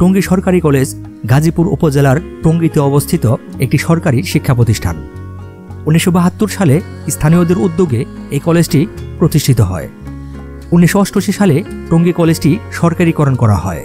টঙ্গী সরকারি কলেজ গাজীপুর উপজেলার টঙ্গীতে অবস্থিত একটি সরকারি শিক্ষা প্রতিষ্ঠান। 1972 সালে স্থানীয়দের উদ্যোগে এই কলেজটি প্রতিষ্ঠিত হয়। 1988 সালে টঙ্গী কলেজটি সরকারিকরণ করা হয়।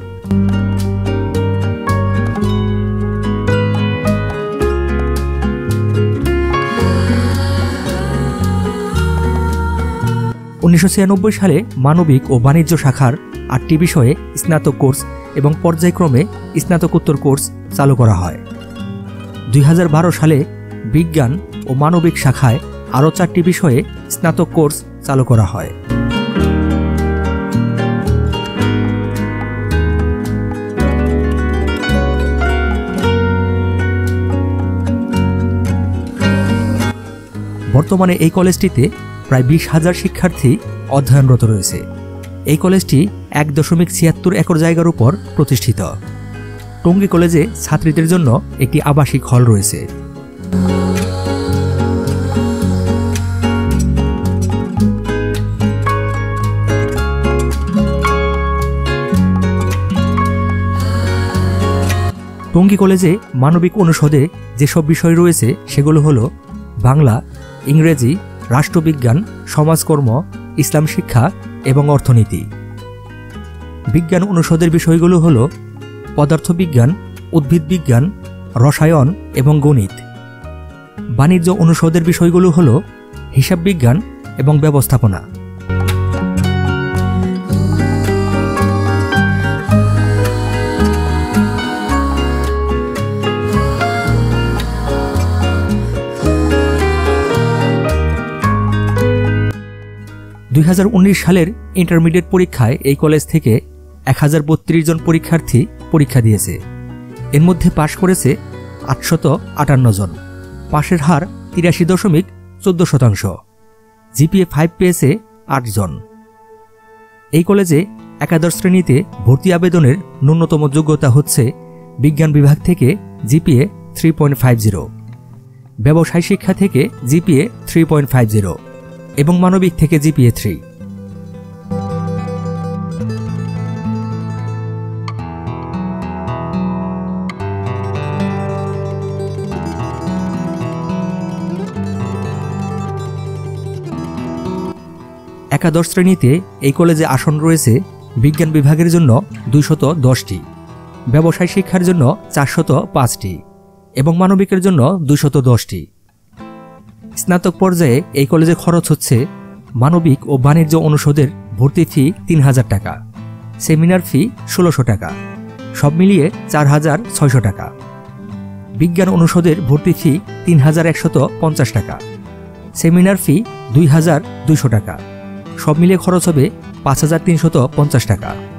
সালে মানবিক ও বাণিজ্য শাখার 8টি বিষয়ে স্নাতক কোর্স এবং পর্যায়ক্রমে স্নাতকোত্তর কোর্স চালু করা হয়। 2012 সালে বিজ্ঞান ও মানবিক শাখায় আরও 4টি বিষয়ে স্নাতক কোর্স চালু করা হয়। বর্তমানে এই কলেজটিতে প্রায় 20,000 শিক্ষার্থী অধ্যয়নরত রয়েছে। এই কলেজটি 1.76 একর জায়গার উপর প্রতিষ্ঠিত। টঙ্গী কলেজে ছাত্রীদের জন্য একটি আবাসিক হল রয়েছে। টঙ্গী কলেজে মানবিক অনুষদে যেসব বিষয় রয়েছে সেগুলো হলো বাংলা, ইংরেজি, রাষ্ট্রবিজ্ঞান, সমাজকর্ম, ইসলাম শিক্ষা এবং অর্থনীতি। বিজ্ঞান অনুষদের বিষয়গুলো হলো পদার্থবিজ্ঞান, উদ্ভিদ বিজ্ঞান, রসায়ন এবং গণিত। বাণিজ্য অনুষদের বিষয়গুলো হলো হিসাব বিজ্ঞান এবং ব্যবস্থাপনা। সালের ইন্টারমিডিয়েট পরীক্ষায় এই কলেজ থেকে 1032 জন পরীক্ষার্থী পরীক্ষা দিয়েছে। এর মধ্যে পাশ করেছে 858 জন। পাশের হার 83.14%। জিপিএ 5 পেয়েছে 8 জন। এই কলেজে একাদশ শ্রেণীতে ভর্তি আবেদনের ন্যূনতম যোগ্যতা হচ্ছে বিজ্ঞান বিভাগ থেকে জিপিএ 3.50, ব্যবসায় শিক্ষা থেকে জিপিএ 3.50 এবং মানবিক থেকে জিপিএ 3। একাদশ শ্রেণীতে এই কলেজে আসন রয়েছে বিজ্ঞান বিভাগের জন্য 210টি, ব্যবসায় শিক্ষার জন্য 405টি এবং মানবিকের জন্য 210টি। স্নাতক পর্যায়ে এই কলেজে খরচ হচ্ছে মানবিক ও বাণিজ্য অনুষদের ভর্তি ফি 3000 টাকা, সেমিনার ফি 1600 টাকা, সব মিলিয়ে 4600 টাকা। বিজ্ঞান অনুষদের ভর্তি ফি 3150 টাকা, সেমিনার ফি 2200 টাকা, সব মিলিয়ে খরচ হবে 5350 টাকা।